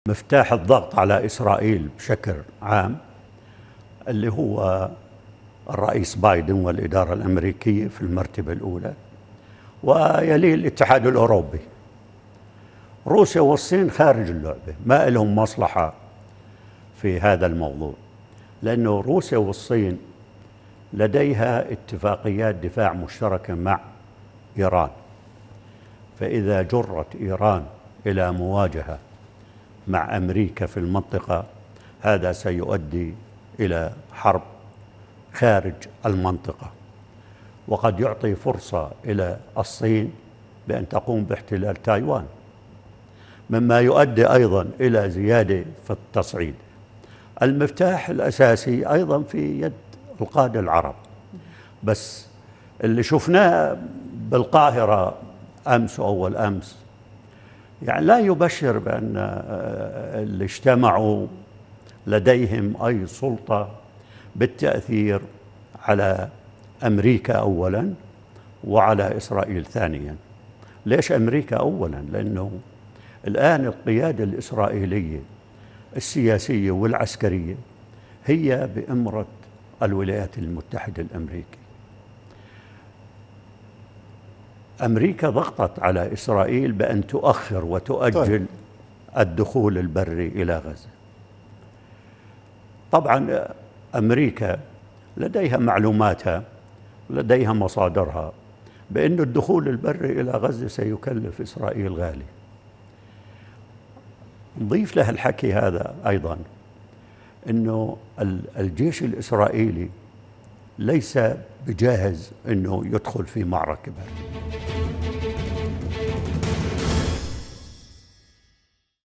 مفتاح الضغط على إسرائيل بشكل عام اللي هو الرئيس بايدن والإدارة الأمريكية في المرتبة الأولى، ويليه الاتحاد الأوروبي. روسيا والصين خارج اللعبة، ما لهم مصلحة في هذا الموضوع، لأنه روسيا والصين لديها اتفاقيات دفاع مشتركة مع إيران، فإذا جرت إيران إلى مواجهة مع أمريكا في المنطقة هذا سيؤدي إلى حرب خارج المنطقة، وقد يعطي فرصة إلى الصين بأن تقوم باحتلال تايوان، مما يؤدي أيضا إلى زيادة في التصعيد. المفتاح الأساسي أيضا في يد القادة العرب، بس اللي شفناه بالقاهرة أمس وأول أمس يعني لا يبشر بأن اللي اجتمعوا لديهم أي سلطة بالتأثير على أمريكا أولا وعلى إسرائيل ثانيا. ليش أمريكا أولا؟ لأنه الآن القيادة الإسرائيلية السياسية والعسكرية هي بإمرة الولايات المتحدة الأمريكية. أمريكا ضغطت على إسرائيل بأن تؤخر وتؤجل الدخول البري إلى غزة. طبعا أمريكا لديها معلوماتها، لديها مصادرها بأن الدخول البري إلى غزة سيكلف إسرائيل غالي. نضيف له الحكي هذا أيضا أنه الجيش الإسرائيلي ليس بجاهز أنه يدخل في معركة برية.